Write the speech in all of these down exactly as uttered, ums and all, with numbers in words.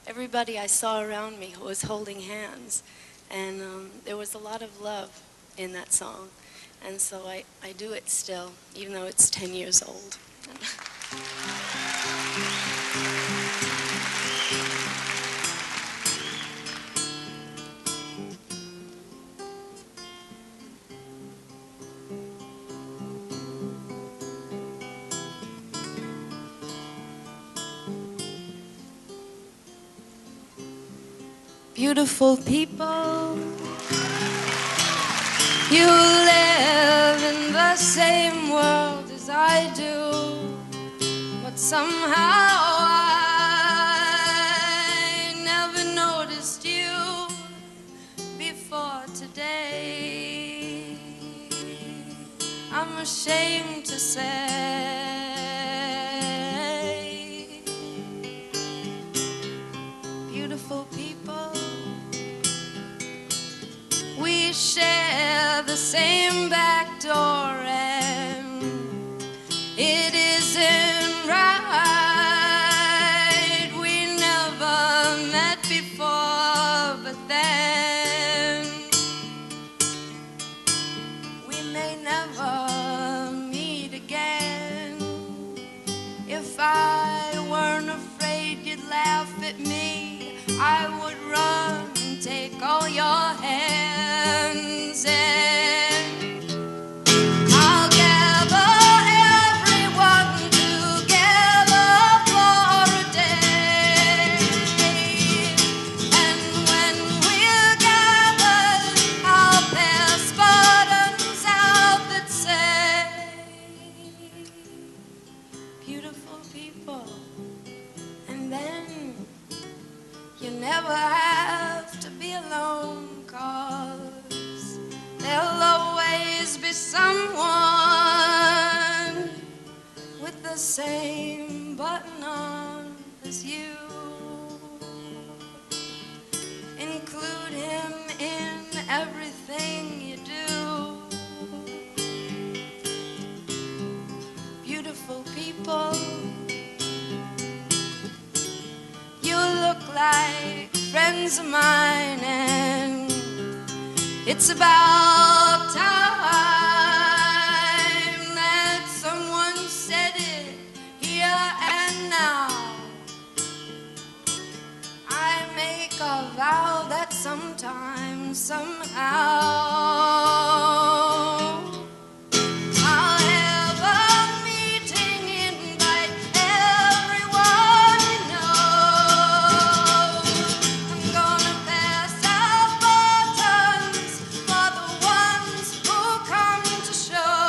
everybody I saw around me was holding hands. And um, there was a lot of love in that song. And so I, I do it still, even though it's ten years old. Beautiful people, you live in the same world as I do, but somehow I never noticed you before today. I'm ashamed to say, beautiful people, we share the same back door, and it isn't right. We never met before, but then we may never meet again. If I weren't afraid you'd laugh at me, I would run and take all your hands, and I'll gather everyone together for a day. And when we're gathered, I'll pass buttons out that say, beautiful people. And then you never have to be alone, 'cause there'll always be someone with the same button on as you. Include him in everything you do. Beautiful people, you look like friends of mine, and it's about time that someone said it here and now. I make a vow that sometime, somehow, I'll have a meeting, invite everyone you know. I'm gonna pass out buttons for the ones who come to show.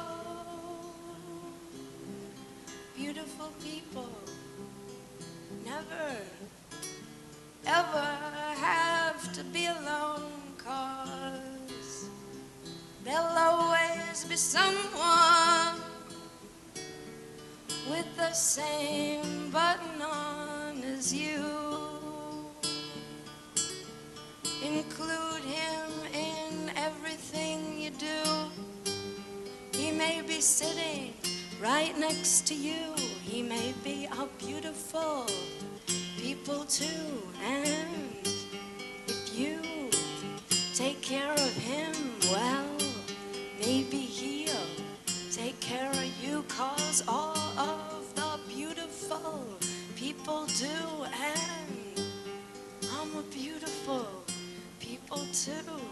Beautiful people never, ever have to be alone, 'cause there'll always be someone with the same button on as you. Include him in everything you do. He may be sitting right next to you. He may be a beautiful people too, and if you take care of him well, maybe he'll take care of you, 'cause all of the beautiful people do, and I'm a beautiful people too.